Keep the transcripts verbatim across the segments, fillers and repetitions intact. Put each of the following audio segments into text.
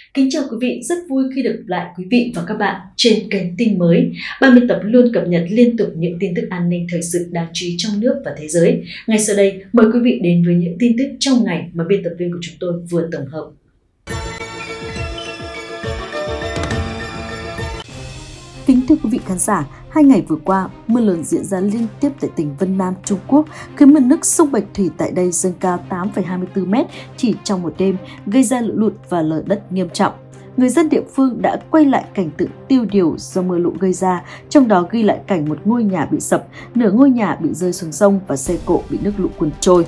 Kính chào quý vị, rất vui khi được gặp lại quý vị và các bạn trên kênh tin mới. Ban biên tập luôn cập nhật liên tục những tin tức an ninh thời sự đáng chú ý trong nước và thế giới. Ngay sau đây, mời quý vị đến với những tin tức trong ngày mà biên tập viên của chúng tôi vừa tổng hợp. Kính thưa quý vị khán giả, hai ngày vừa qua, mưa lớn diễn ra liên tiếp tại tỉnh Vân Nam, Trung Quốc, khiến mực nước sông Bạch Thủy tại đây dâng cao tám phẩy hai mươi tư mét chỉ trong một đêm, gây ra lũ lụt và lở đất nghiêm trọng. Người dân địa phương đã quay lại cảnh tượng tiêu điều do mưa lũ gây ra, trong đó ghi lại cảnh một ngôi nhà bị sập, nửa ngôi nhà bị rơi xuống sông và xe cộ bị nước lũ cuốn trôi.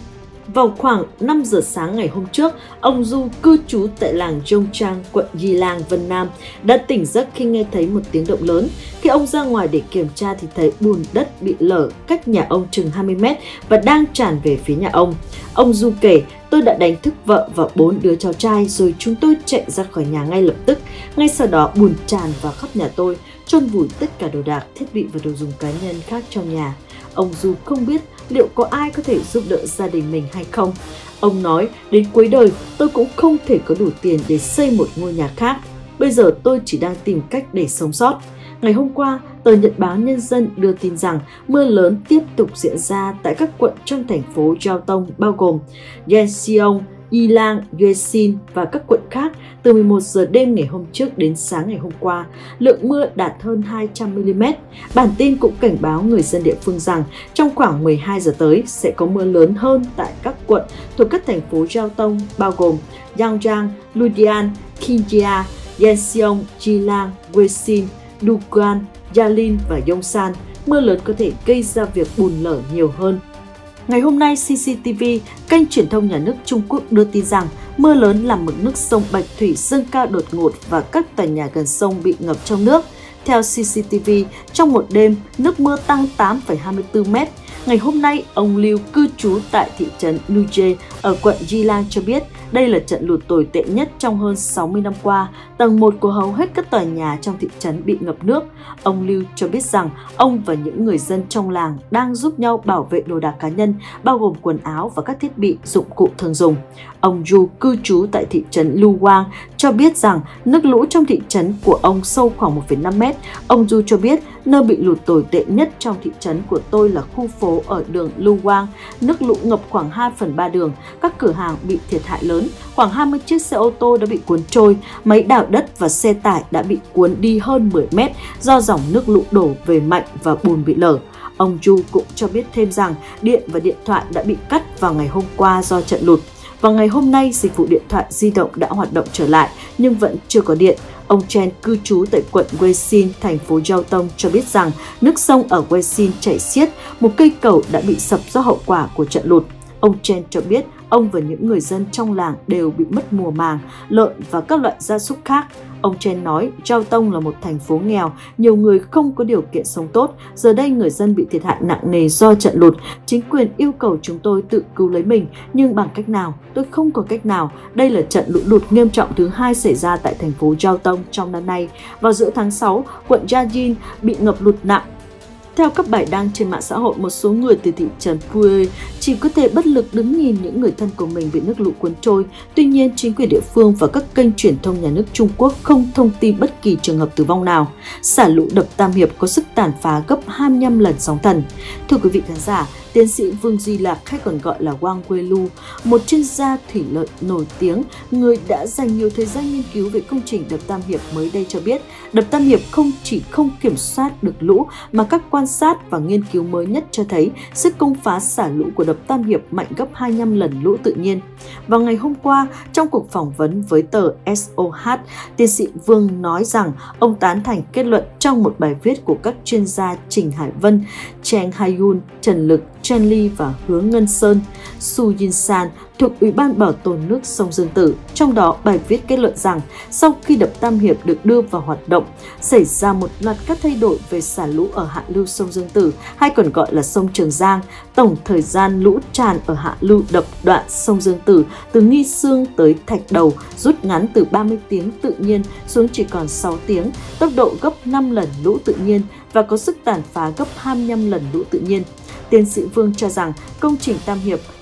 Vào khoảng năm giờ sáng ngày hôm trước, ông Du cư trú tại làng Zhongchang, quận Yilang, Vân Nam đã tỉnh giấc khi nghe thấy một tiếng động lớn. Khi ông ra ngoài để kiểm tra thì thấy bùn đất bị lở cách nhà ông chừng hai mươi mét và đang tràn về phía nhà ông. Ông Du kể, tôi đã đánh thức vợ và bốn đứa cháu trai rồi chúng tôi chạy ra khỏi nhà ngay lập tức. Ngay sau đó bùn tràn vào khắp nhà tôi, chôn vùi tất cả đồ đạc, thiết bị và đồ dùng cá nhân khác trong nhà. Ông Du không biết liệu có ai có thể giúp đỡ gia đình mình hay không. Ông nói, đến cuối đời tôi cũng không thể có đủ tiền để xây một ngôi nhà khác. Bây giờ tôi chỉ đang tìm cách để sống sót. Ngày hôm qua, tờ Nhật báo Nhân dân đưa tin rằng mưa lớn tiếp tục diễn ra tại các quận trong thành phố Giao Tông bao gồm Yeonseong, Yilang, Gyeosin và các quận khác từ mười một giờ đêm ngày hôm trước đến sáng ngày hôm qua. Lượng mưa đạt hơn hai trăm mi li mét. Bản tin cũng cảnh báo người dân địa phương rằng trong khoảng mười hai giờ tới sẽ có mưa lớn hơn tại các quận thuộc các thành phố Giao Tông bao gồm Yangon, Ludian, Kinjia, Yeonseong, Yilang, Gyeosin, Dugan, Yalin và Yongsan. Mưa lớn có thể gây ra việc bùn lở nhiều hơn. Ngày hôm nay, xê xê tê vê, kênh truyền thông nhà nước Trung Quốc đưa tin rằng mưa lớn làm mực nước sông Bạch Thủy dâng cao đột ngột và các tòa nhà gần sông bị ngập trong nước. Theo xê xê tê vê, trong một đêm, nước mưa tăng tám phẩy hai mươi tư mét. Ngày hôm nay, ông Liu cư trú tại thị trấn Nuje ở quận Yilang cho biết đây là trận lụt tồi tệ nhất trong hơn sáu mươi năm qua. Tầng một của hầu hết các tòa nhà trong thị trấn bị ngập nước. Ông Liu cho biết rằng ông và những người dân trong làng đang giúp nhau bảo vệ đồ đạc cá nhân, bao gồm quần áo và các thiết bị dụng cụ thường dùng. Ông Yu cư trú tại thị trấn Luwang cho biết rằng nước lũ trong thị trấn của ông sâu khoảng một phẩy năm mét. Ông Yu cho biết nơi bị lụt tồi tệ nhất trong thị trấn của tôi là khu phố ở đường Luwang. Nước lũ ngập khoảng hai phần ba đường, các cửa hàng bị thiệt hại lớn, khoảng hai mươi chiếc xe ô tô đã bị cuốn trôi, máy đào đất và xe tải đã bị cuốn đi hơn mười mét do dòng nước lũ đổ về mạnh và bùn bị lở. Ông Yu cũng cho biết thêm rằng điện và điện thoại đã bị cắt vào ngày hôm qua do trận lụt. Vào ngày hôm nay, dịch vụ điện thoại di động đã hoạt động trở lại nhưng vẫn chưa có điện. Ông Chen cư trú tại quận Gyeosin, thành phố Giao Tông cho biết rằng nước sông ở Gyeosin chảy xiết, một cây cầu đã bị sập do hậu quả của trận lụt. Ông Chen cho biết ông và những người dân trong làng đều bị mất mùa màng, lợn và các loại gia súc khác. Ông Chen nói Giao Tông là một thành phố nghèo, nhiều người không có điều kiện sống tốt. Giờ đây người dân bị thiệt hại nặng nề do trận lụt. Chính quyền yêu cầu chúng tôi tự cứu lấy mình, nhưng bằng cách nào? Tôi không có cách nào. Đây là trận lũ lụt nghiêm trọng thứ hai xảy ra tại thành phố Giao Tông trong năm nay. Vào giữa tháng sáu, quận Yajin bị ngập lụt nặng. Theo các bài đăng trên mạng xã hội, một số người từ thị trấn Puer chỉ có thể bất lực đứng nhìn những người thân của mình bị nước lũ cuốn trôi. Tuy nhiên, chính quyền địa phương và các kênh truyền thông nhà nước Trung Quốc không thông tin bất kỳ trường hợp tử vong nào. Xả lũ đập Tam Hiệp có sức tàn phá gấp hai mươi lăm lần sóng thần. Thưa quý vị khán giả, tiến sĩ Vương Duy Lạc, hay còn gọi là Wang Weilu, một chuyên gia thủy lợi nổi tiếng, người đã dành nhiều thời gian nghiên cứu về công trình đập Tam Hiệp mới đây cho biết, đập Tam Hiệp không chỉ không kiểm soát được lũ mà các quan sát và nghiên cứu mới nhất cho thấy sức công phá xả lũ của đập Tam Hiệp mạnh gấp hai mươi lăm lần lũ tự nhiên. Vào ngày hôm qua, trong cuộc phỏng vấn với tờ ét o hát, tiến sĩ Vương nói rằng ông tán thành kết luận trong một bài viết của các chuyên gia Trình Hải Vân, Cheng Haiyun, Trần Lực, Chen Li và Hứa Ngân Sơn, Su Yin San thuộc Ủy ban Bảo tồn nước sông Dương Tử. Trong đó, bài viết kết luận rằng sau khi đập Tam Hiệp được đưa vào hoạt động, xảy ra một loạt các thay đổi về xả lũ ở hạ lưu sông Dương Tử, hay còn gọi là sông Trường Giang. Tổng thời gian lũ tràn ở hạ lưu đập đoạn sông Dương Tử từ Nghi Sương tới Thạch Đầu rút ngắn từ ba mươi tiếng tự nhiên xuống chỉ còn sáu tiếng, tốc độ gấp năm lần lũ tự nhiên và có sức tàn phá gấp hai mươi lăm lần lũ tự nhiên. Tiến sĩ Vương cho rằng công trình Tam Hiệp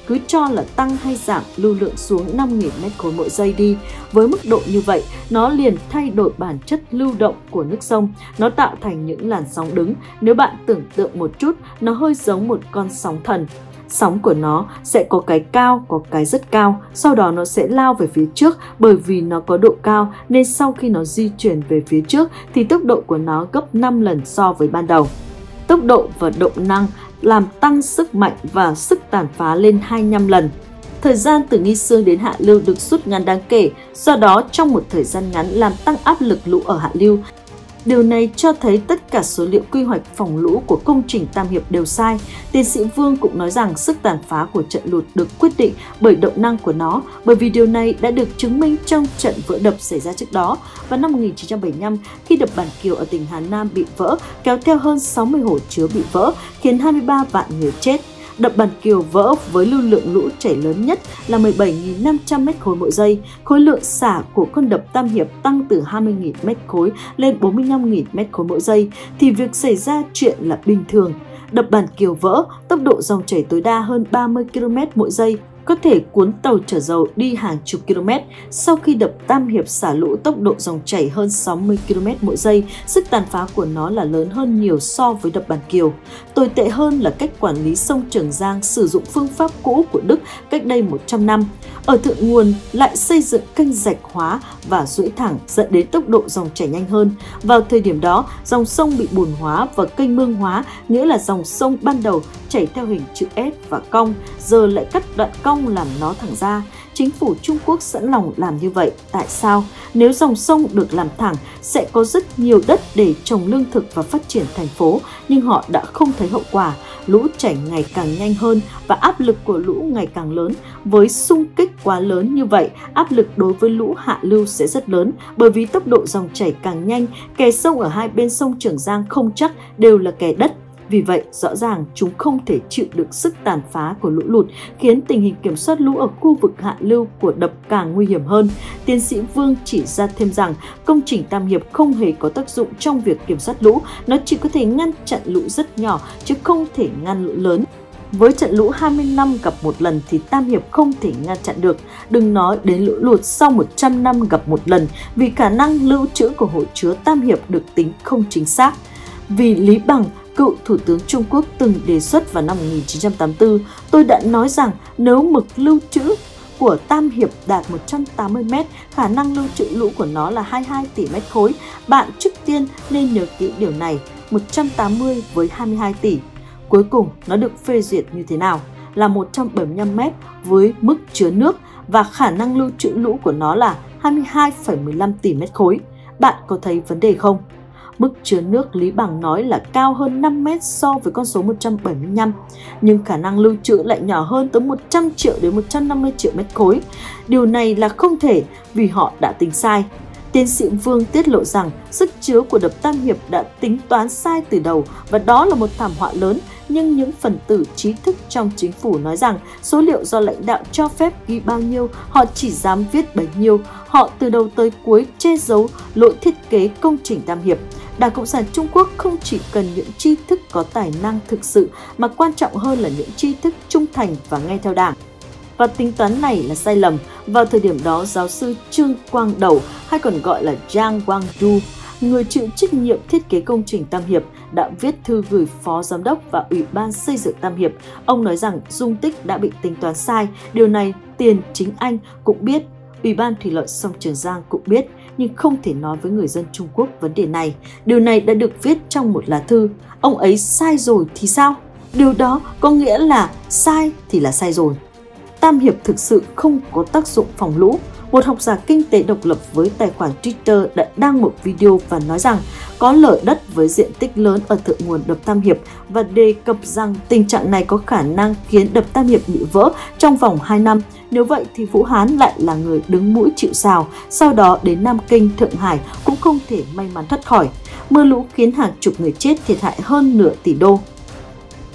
cứ cho là tăng hay giảm lưu lượng xuống năm nghìn mét khối mỗi giây đi. Với mức độ như vậy, nó liền thay đổi bản chất lưu động của nước sông, nó tạo thành những làn sóng đứng. Nếu bạn tưởng tượng một chút, nó hơi giống một con sóng thần. Sóng của nó sẽ có cái cao, có cái rất cao, sau đó nó sẽ lao về phía trước. Bởi vì nó có độ cao nên sau khi nó di chuyển về phía trước thì tốc độ của nó gấp năm lần so với ban đầu. Tốc độ và động năng làm tăng sức mạnh và sức tàn phá lên hai mươi lăm lần. Thời gian từ Nghi Sương đến hạ lưu được rút ngắn đáng kể, do đó trong một thời gian ngắn làm tăng áp lực lũ ở hạ lưu. Điều này cho thấy tất cả số liệu quy hoạch phòng lũ của công trình Tam Hiệp đều sai. Tiến sĩ Vương cũng nói rằng sức tàn phá của trận lụt được quyết định bởi động năng của nó, bởi vì điều này đã được chứng minh trong trận vỡ đập xảy ra trước đó. Vào năm một nghìn chín trăm bảy mươi lăm, khi đập Bản Kiều ở tỉnh Hà Nam bị vỡ, kéo theo hơn sáu mươi hồ chứa bị vỡ, khiến hai mươi ba vạn người chết. Đập Bản Kiều vỡ với lưu lượng lũ chảy lớn nhất là mười bảy nghìn năm trăm mét khối mỗi giây. Khối lượng xả của con đập Tam Hiệp tăng từ hai mươi nghìn mét khối lên bốn mươi lăm nghìn mét khối mỗi giây thì việc xảy ra chuyện là bình thường. Đập Bản Kiều vỡ, tốc độ dòng chảy tối đa hơn ba mươi ki lô mét mỗi giây, có thể cuốn tàu chở dầu đi hàng chục km. Sau khi đập Tam Hiệp xả lũ, tốc độ dòng chảy hơn sáu mươi ki lô mét mỗi giây, sức tàn phá của nó là lớn hơn nhiều so với đập Bản Kiều. Tồi tệ hơn là cách quản lý sông Trường Giang sử dụng phương pháp cũ của Đức cách đây một trăm năm. Ở thượng nguồn lại xây dựng kênh rạch hóa và duỗi thẳng dẫn đến tốc độ dòng chảy nhanh hơn. Vào thời điểm đó, dòng sông bị bùn hóa và kênh mương hóa, nghĩa là dòng sông ban đầu chảy theo hình chữ S và cong, giờ lại cắt đoạn cong làm nó thẳng ra. Chính phủ Trung Quốc sẵn lòng làm như vậy. Tại sao? Nếu dòng sông được làm thẳng, sẽ có rất nhiều đất để trồng lương thực và phát triển thành phố, nhưng họ đã không thấy hậu quả. Lũ chảy ngày càng nhanh hơn và áp lực của lũ ngày càng lớn. Với xung kích quá lớn như vậy, áp lực đối với lũ hạ lưu sẽ rất lớn, bởi vì tốc độ dòng chảy càng nhanh, kè sông ở hai bên sông Trường Giang không chắc đều là kè đất. Vì vậy, rõ ràng chúng không thể chịu được sức tàn phá của lũ lụt, khiến tình hình kiểm soát lũ ở khu vực hạ lưu của đập càng nguy hiểm hơn. Tiến sĩ Vương chỉ ra thêm rằng công trình Tam Hiệp không hề có tác dụng trong việc kiểm soát lũ, nó chỉ có thể ngăn chặn lũ rất nhỏ chứ không thể ngăn lũ lớn. Với trận lũ hai mươi năm gặp một lần thì Tam Hiệp không thể ngăn chặn được, đừng nói đến lũ lụt sau một trăm năm gặp một lần, vì khả năng lưu trữ của hồ chứa Tam Hiệp được tính không chính xác. Vì Lý Bằng, cựu Thủ tướng Trung Quốc từng đề xuất vào năm một nghìn chín trăm tám mươi tư, tôi đã nói rằng nếu mực lưu trữ của Tam Hiệp đạt một trăm tám mươi mét, khả năng lưu trữ lũ của nó là hai mươi hai tỷ mét khối. Bạn trước tiên nên nhớ kỹ điều này, một trăm tám mươi với hai mươi hai tỷ. Cuối cùng, nó được phê duyệt như thế nào? Là một trăm bảy mươi lăm mét với mức chứa nước và khả năng lưu trữ lũ của nó là hai mươi hai phẩy mười lăm tỷ mét khối. Bạn có thấy vấn đề không? Mức chứa nước Lý Bằng nói là cao hơn năm mét so với con số một trăm bảy mươi lăm, nhưng khả năng lưu trữ lại nhỏ hơn tới một trăm triệu đến một trăm năm mươi triệu mét khối. Điều này là không thể vì họ đã tính sai. Tiến sĩ Vương tiết lộ rằng sức chứa của đập Tam Hiệp đã tính toán sai từ đầu và đó là một thảm họa lớn, nhưng những phần tử trí thức trong chính phủ nói rằng số liệu do lãnh đạo cho phép ghi bao nhiêu, họ chỉ dám viết bấy nhiêu. Họ từ đầu tới cuối che giấu lỗi thiết kế công trình Tam Hiệp. Đảng Cộng sản Trung Quốc không chỉ cần những tri thức có tài năng thực sự mà quan trọng hơn là những tri thức trung thành và nghe theo Đảng. Và tính toán này là sai lầm. Vào thời điểm đó, giáo sư Trương Quang Đẩu, hay còn gọi là Zhang Guangdu, người chịu trách nhiệm thiết kế công trình Tam Hiệp, đã viết thư gửi Phó Giám đốc và Ủy ban xây dựng Tam Hiệp. Ông nói rằng dung tích đã bị tính toán sai. Điều này tiền chính anh cũng biết, Ủy ban Thủy lợi sông Trường Giang cũng biết, nhưng không thể nói với người dân Trung Quốc vấn đề này. Điều này đã được viết trong một lá thư. Ông ấy sai rồi thì sao? Điều đó có nghĩa là sai thì là sai rồi. Tam Hiệp thực sự không có tác dụng phòng lũ. Một học giả kinh tế độc lập với tài khoản Twitter đã đăng một video và nói rằng có lở đất với diện tích lớn ở thượng nguồn đập Tam Hiệp và đề cập rằng tình trạng này có khả năng khiến đập Tam Hiệp bị vỡ trong vòng hai năm. Nếu vậy thì Vũ Hán lại là người đứng mũi chịu sào, sau đó đến Nam Kinh, Thượng Hải cũng không thể may mắn thoát khỏi. Mưa lũ khiến hàng chục người chết, thiệt hại hơn nửa tỷ đô.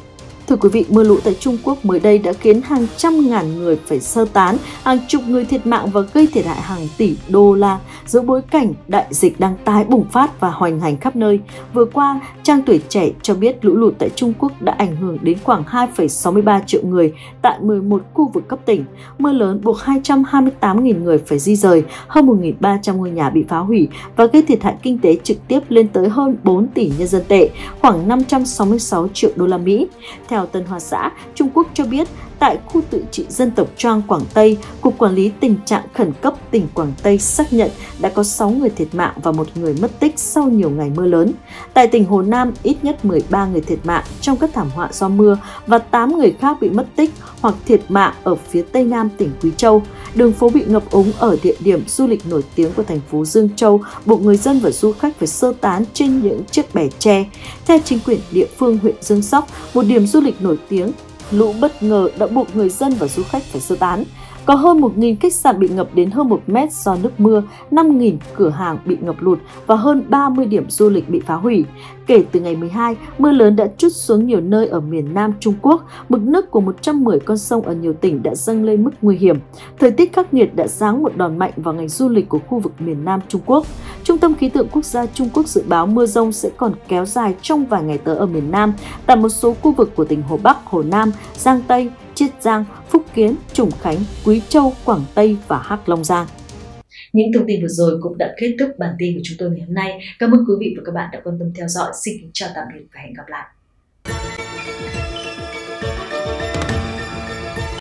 Thưa quý vị, mưa lũ tại Trung Quốc mới đây đã khiến hàng trăm ngàn người phải sơ tán, hàng chục người thiệt mạng và gây thiệt hại hàng tỷ đô la giữa bối cảnh đại dịch đang tái bùng phát và hoành hành khắp nơi. Vừa qua, trang Tuổi Trẻ cho biết lũ lụt tại Trung Quốc đã ảnh hưởng đến khoảng hai phẩy sáu mươi ba triệu người tại mười một khu vực cấp tỉnh. Mưa lớn buộc hai trăm hai mươi tám nghìn người phải di rời, hơn một nghìn ba trăm ngôi nhà bị phá hủy và gây thiệt hại kinh tế trực tiếp lên tới hơn bốn tỷ nhân dân tệ, khoảng năm trăm sáu mươi sáu triệu đô la Mỹ. Theo Tân Hoa Xã, Trung Quốc cho biết, tại khu tự trị dân tộc Trang, Quảng Tây, Cục Quản lý Tình trạng Khẩn cấp tỉnh Quảng Tây xác nhận đã có sáu người thiệt mạng và một người mất tích sau nhiều ngày mưa lớn. Tại tỉnh Hồ Nam, ít nhất mười ba người thiệt mạng trong các thảm họa do mưa và tám người khác bị mất tích hoặc thiệt mạng ở phía Tây Nam tỉnh Quý Châu. Đường phố bị ngập úng ở địa điểm du lịch nổi tiếng của thành phố Dương Châu, buộc người dân và du khách phải sơ tán trên những chiếc bè tre. Theo chính quyền địa phương huyện Dương Sóc, một điểm du lịch nổi tiếng, lũ bất ngờ đã buộc người dân và du khách phải sơ tán. Có hơn một nghìn khách sạn bị ngập đến hơn một mét do nước mưa, năm nghìn cửa hàng bị ngập lụt và hơn ba mươi điểm du lịch bị phá hủy. Kể từ ngày mười hai, mưa lớn đã trút xuống nhiều nơi ở miền Nam Trung Quốc. Mực nước của một trăm mười con sông ở nhiều tỉnh đã dâng lên mức nguy hiểm. Thời tiết khắc nghiệt đã giáng một đòn mạnh vào ngành du lịch của khu vực miền Nam Trung Quốc. Trung tâm Khí tượng Quốc gia Trung Quốc dự báo mưa dông sẽ còn kéo dài trong vài ngày tới ở miền Nam, tại một số khu vực của tỉnh Hồ Bắc, Hồ Nam, Giang Tây, Chiết Giang, Phúc Kiến, Trùng Khánh, Quý Châu, Quảng Tây và Hắc Long Giang. Những thông tin vừa rồi cũng đã kết thúc bản tin của chúng tôi ngày hôm nay. Cảm ơn quý vị và các bạn đã quan tâm theo dõi. Xin kính chào tạm biệt và hẹn gặp lại.